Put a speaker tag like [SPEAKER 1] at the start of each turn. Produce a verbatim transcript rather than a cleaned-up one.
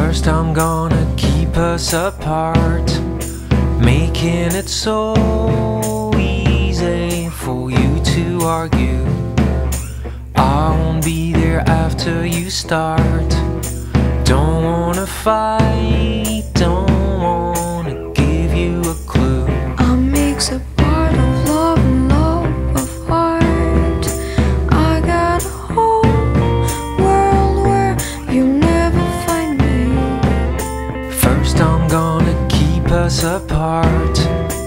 [SPEAKER 1] First I'm gonna keep us apart, making it so easy for you to argue. I won't be there after you start. Don't wanna fight, don't wanna give you a clue.
[SPEAKER 2] A mix a part of love and love of heart. I got a whole world where you'll never find me.
[SPEAKER 1] First I'm gonna keep us apart,